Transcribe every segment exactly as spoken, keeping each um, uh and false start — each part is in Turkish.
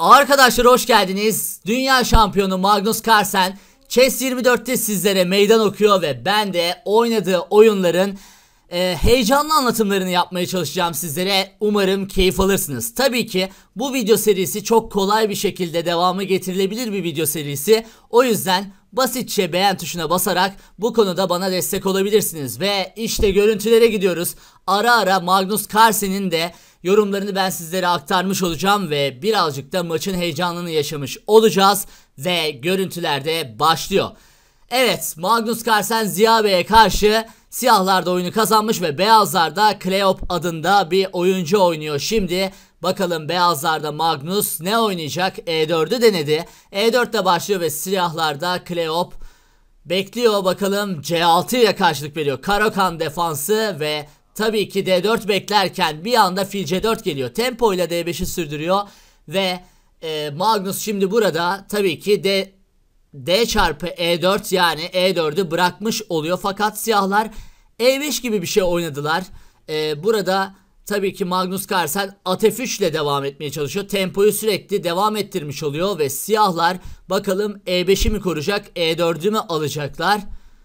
Arkadaşlar hoş geldiniz. Dünya şampiyonu Magnus Carlsen Chess yirmi dörtte sizlere meydan okuyor ve ben de oynadığı oyunların e, heyecanlı anlatımlarını yapmaya çalışacağım sizlere. Umarım keyif alırsınız. Tabii ki bu video serisi çok kolay bir şekilde devamı getirilebilir bir video serisi. O yüzden basitçe beğen tuşuna basarak bu konuda bana destek olabilirsiniz. Ve işte görüntülere gidiyoruz. Ara ara Magnus Carlsen'in de yorumlarını ben sizlere aktarmış olacağım ve birazcık da maçın heyecanını yaşamış olacağız ve görüntülerde başlıyor. Evet, Magnus Carlsen Ziya Bey'e karşı siyahlarda oyunu kazanmış ve beyazlarda Kleop adında bir oyuncu oynuyor. Şimdi bakalım beyazlarda Magnus ne oynayacak? E dördü denedi. E dörtte başlıyor ve siyahlarda Kleop bekliyor. Bakalım C altı ile karşılık veriyor. Karakan defansı ve tabii ki D dört beklerken bir anda fil C dört geliyor. Tempo ile D beşi sürdürüyor ve e, Magnus şimdi burada tabii ki D, D çarpı E dört yani E dördü bırakmış oluyor. Fakat siyahlar E beş gibi bir şey oynadılar. E, burada tabii ki Magnus Carlsen at F üç ile devam etmeye çalışıyor. Tempoyu sürekli devam ettirmiş oluyor ve siyahlar bakalım E beşi mi koruyacak, E dördü mü alacaklar?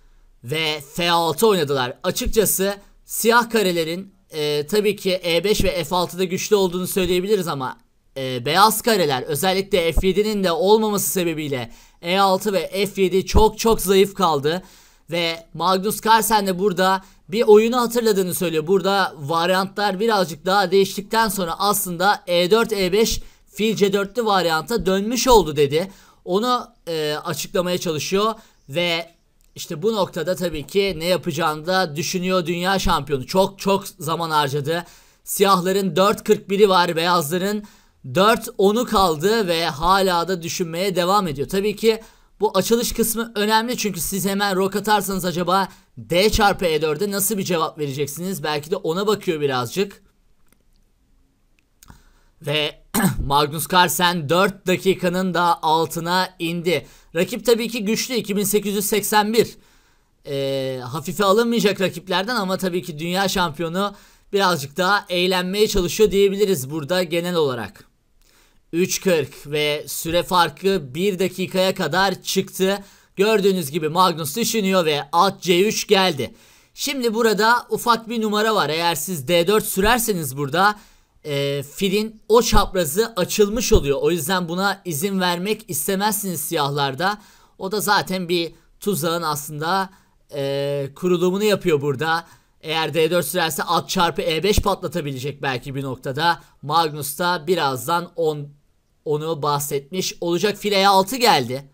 Ve F altı oynadılar. Açıkçası siyah karelerin e, tabii ki E beş ve F altıda güçlü olduğunu söyleyebiliriz ama e, beyaz kareler özellikle F yedinin de olmaması sebebiyle E altı ve F yedi çok çok zayıf kaldı. Ve Magnus Carlsen de burada bir oyunu hatırladığını söylüyor. Burada varyantlar birazcık daha değiştikten sonra aslında E dört E beş fil C dörtlü varyanta dönmüş oldu dedi. Onu e, açıklamaya çalışıyor ve İşte bu noktada tabii ki ne yapacağını da düşünüyor dünya şampiyonu. Çok çok zaman harcadı. Siyahların dört kırk biri var. Beyazların dört onu kaldı ve hala da düşünmeye devam ediyor. Tabii ki bu açılış kısmı önemli. Çünkü siz hemen rok atarsanız acaba D çarpı E dörde nasıl bir cevap vereceksiniz? Belki de ona bakıyor birazcık. Ve Magnus Carlsen dört dakikanın da altına indi. Rakip tabii ki güçlü, iki bin sekiz yüz seksen bir. Ee, hafife alınmayacak rakiplerden ama tabii ki dünya şampiyonu birazcık daha eğlenmeye çalışıyor diyebiliriz burada genel olarak. üç kırk ve süre farkı bir dakikaya kadar çıktı. Gördüğünüz gibi Magnus düşünüyor ve at C üç geldi. Şimdi burada ufak bir numara var. Eğer siz D dört sürerseniz burada E, filin o çaprazı açılmış oluyor. O yüzden buna izin vermek istemezsiniz siyahlarda. O da zaten bir tuzağın aslında e, kurulumunu yapıyor burada. Eğer D dört sürerse at çarpı E beş patlatabilecek belki bir noktada. Magnus da birazdan on, onu bahsetmiş olacak. Fil E altı geldi.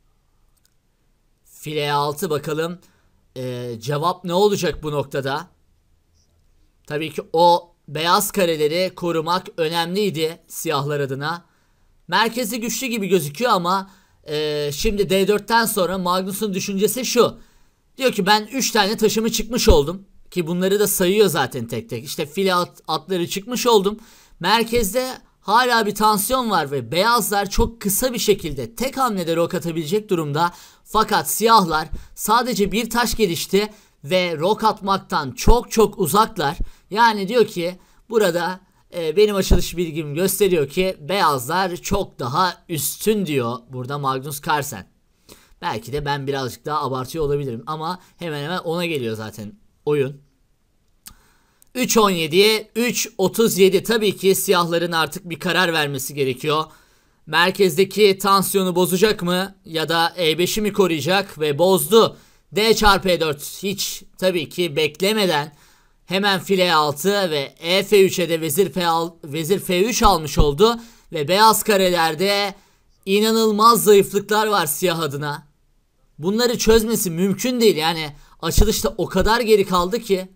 Fil E altı bakalım e, cevap ne olacak bu noktada? Tabii ki o beyaz kareleri korumak önemliydi siyahlar adına. Merkezi güçlü gibi gözüküyor ama e, şimdi D dörtten sonra Magnus'un düşüncesi şu. Diyor ki ben üç tane taşımı çıkmış oldum. Ki bunları da sayıyor zaten tek tek. İşte fil at, atları çıkmış oldum. Merkezde hala bir tansiyon var ve beyazlar çok kısa bir şekilde tek hamlede rok atabilecek durumda. Fakat siyahlar sadece bir taş gelişti ve rok atmaktan çok çok uzaklar. Yani diyor ki burada e, benim açılış bilgim gösteriyor ki beyazlar çok daha üstün diyor burada Magnus Carlsen. Belki de ben birazcık daha abartıyor olabilirim ama hemen hemen ona geliyor zaten oyun. üç on yediye üç otuz yedi, tabii ki siyahların artık bir karar vermesi gerekiyor. Merkezdeki tansiyonu bozacak mı ya da E beşi mi koruyacak ve bozdu. D çarpı E dört hiç tabii ki beklemeden hemen fil E altı ve E F üçe de vezir, F altı, vezir F üç almış oldu. Ve beyaz karelerde inanılmaz zayıflıklar var siyah adına. Bunları çözmesi mümkün değil. Yani açılışta o kadar geri kaldı ki.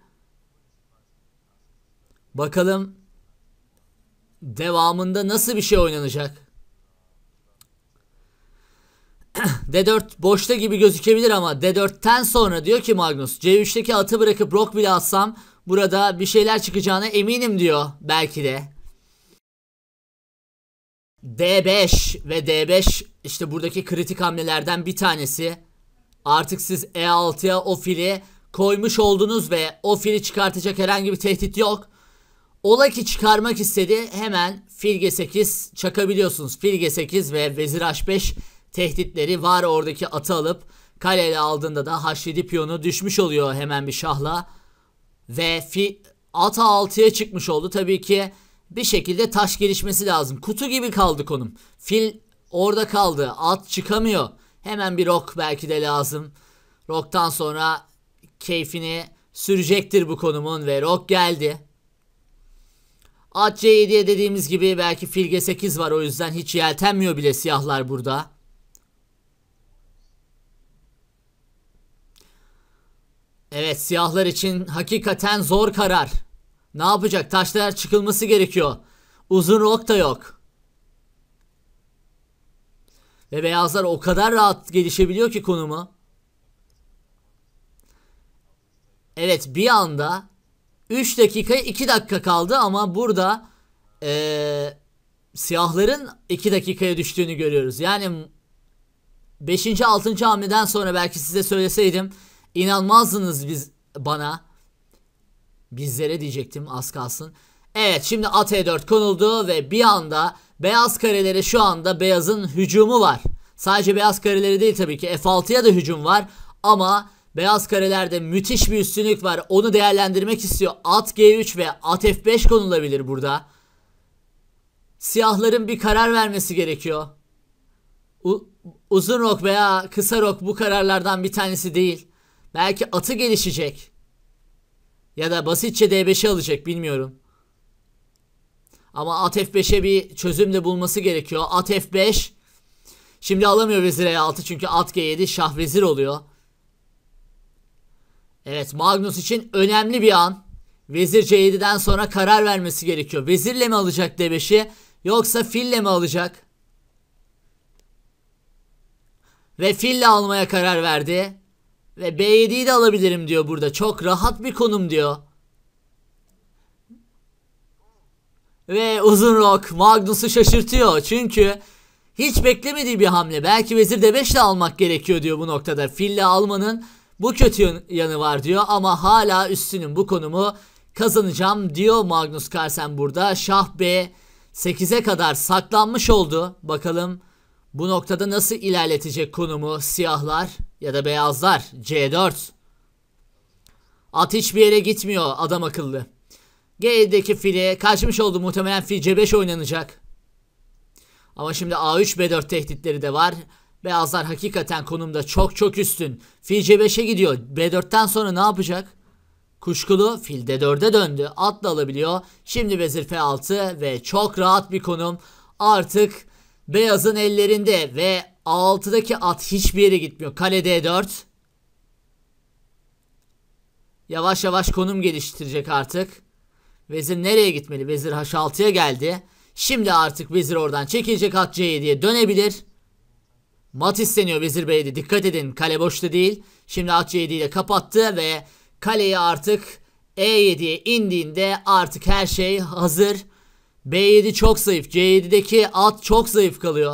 Bakalım devamında nasıl bir şey oynanacak. D dört boşta gibi gözükebilir ama D dörtten sonra diyor ki Magnus C üçteki atı bırakıp rok bile atsam burada bir şeyler çıkacağına eminim diyor belki de. D beş ve D beş işte buradaki kritik hamlelerden bir tanesi. Artık siz E altıya o fili koymuş oldunuz ve o fili çıkartacak herhangi bir tehdit yok. Ola ki çıkarmak istedi. Hemen fil G sekiz çakabiliyorsunuz. Fil G sekiz ve vezir H beş tehditleri var. Oradaki atı alıp kaleyle aldığında da H yedi piyonu düşmüş oluyor hemen bir şahla. Ve fi, at A altıya çıkmış oldu. Tabii ki bir şekilde taş gelişmesi lazım. Kutu gibi kaldı konum. Fil orada kaldı. At çıkamıyor. Hemen bir rok belki de lazım. Roktan sonra keyfini sürecektir bu konumun ve rok geldi. At C yediye dediğimiz gibi belki fil G sekiz var, o yüzden hiç yeltenmiyor bile siyahlar burada. Evet, siyahlar için hakikaten zor karar. Ne yapacak? Taşlar çıkılması gerekiyor. Uzun rok da yok. Ve beyazlar o kadar rahat gelişebiliyor ki konumu. Evet, bir anda üç dakikaya iki dakika kaldı ama burada ee, siyahların iki dakikaya düştüğünü görüyoruz. Yani beşinci altıncı hamleden sonra belki size söyleseydim inanmazdınız biz bana. Bizlere diyecektim, az kalsın. Evet, şimdi at E dört konuldu ve bir anda beyaz karelere şu anda beyazın hücumu var. Sadece beyaz kareleri değil tabii ki, F altıya da hücum var ama beyaz karelerde müthiş bir üstünlük var. Onu değerlendirmek istiyor. At G üç ve at F beş konulabilir burada. Siyahların bir karar vermesi gerekiyor. U uzun rok veya kısa rok bu kararlardan bir tanesi değil. Belki atı gelişecek. Ya da basitçe D beşi alacak, bilmiyorum. Ama at F beşe bir çözüm de bulması gerekiyor. At F beş. Şimdi alamıyor vezir E altı çünkü at G yedi şah vezir oluyor. Evet, Magnus için önemli bir an. Vezir C yedi'den sonra karar vermesi gerekiyor. Vezirle mi alacak D beşi yoksa fille mi alacak? Ve fille almaya karar verdi. Ve B yedi'yi de alabilirim diyor burada. Çok rahat bir konum diyor. Ve uzun rok Magnus'u şaşırtıyor. Çünkü hiç beklemediği bir hamle. Belki vezir D beş ile almak gerekiyor diyor bu noktada. Fille almanın bu kötü yanı var diyor. Ama hala üstünüm, bu konumu kazanacağım diyor Magnus Carlsen burada. Şah B sekize kadar saklanmış oldu. Bakalım bu noktada nasıl ilerletecek konumu siyahlar ya da beyazlar. C dört. At hiçbir yere gitmiyor adam akıllı. G yedi'deki fili kaçmış oldu, muhtemelen fil C beş oynanacak. Ama şimdi A üç B dört tehditleri de var. Beyazlar hakikaten konumda çok çok üstün. Fil C beşe gidiyor. B dört'ten sonra ne yapacak? Kuşkulu, fil D dört'e döndü. At da alabiliyor. Şimdi vezir F altı ve çok rahat bir konum. Artık beyazın ellerinde ve A altı'daki at hiçbir yere gitmiyor. Kale D dört. Yavaş yavaş konum geliştirecek artık. Vezir nereye gitmeli? Vezir H altı'ya geldi. Şimdi artık vezir oradan çekilecek, at C yedi'ye dönebilir. Mat isteniyor vezir B yedi. Dikkat edin, kale boşta değil. Şimdi at C yedi ile kapattı ve kaleyi artık E yedi'ye indiğinde artık her şey hazır. B yedi çok zayıf. C yedi'deki at çok zayıf kalıyor.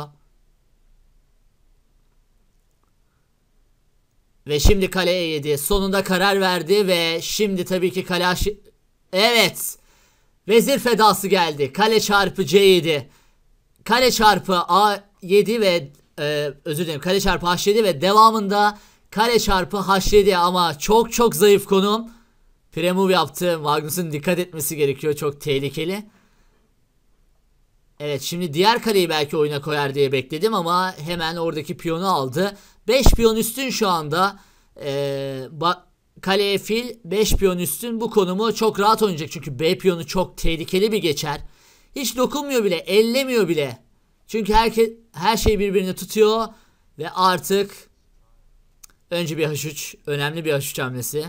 Ve şimdi kale E yedi sonunda karar verdi ve şimdi tabii ki kale H... Evet. Vezir fedası geldi. Kale çarpı C yedi. Kale çarpı A yedi ve e, özür dilerim, kale çarpı H yedi ve devamında kale çarpı H yedi ama çok çok zayıf konum. Premove yaptı. Magnus'un dikkat etmesi gerekiyor. Çok tehlikeli. Evet, şimdi diğer kaleyi belki oyuna koyar diye bekledim ama hemen oradaki piyonu aldı. beş piyon üstün şu anda. Ee, kaleye fil, beş piyon üstün. Bu konumu çok rahat oynayacak çünkü B piyonu çok tehlikeli bir geçer. Hiç dokunmuyor bile, ellemiyor bile. Çünkü herkes, her şey birbirini tutuyor ve artık önce bir H üç, önemli bir H üç hamlesi.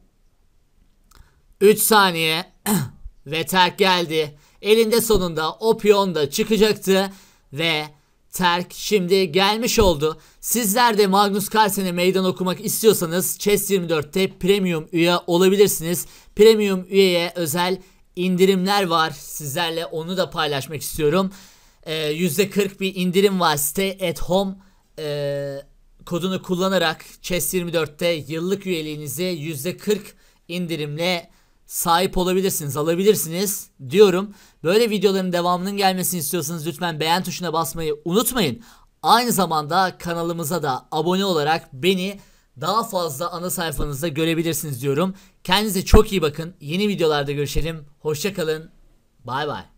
üç saniye ve terk geldi. Elinde sonunda o piyon da çıkacaktı ve terk şimdi gelmiş oldu. Sizler de Magnus Carlsen'e meydan okumak istiyorsanız Chess yirmi dört'te premium üye olabilirsiniz. Premium üyeye özel indirimler var. Sizlerle onu da paylaşmak istiyorum. Ee, yüzde kırk bir indirim var. Stay at home e, kodunu kullanarak Chess yirmi dört'te yıllık üyeliğinizi yüzde kırk indirimle sahip olabilirsiniz, alabilirsiniz diyorum. Böyle videoların devamının gelmesini istiyorsanız lütfen beğen tuşuna basmayı unutmayın. Aynı zamanda kanalımıza da abone olarak beni daha fazla ana sayfanızda görebilirsiniz diyorum. Kendinize çok iyi bakın. Yeni videolarda görüşelim. Hoşça kalın. Bay bay.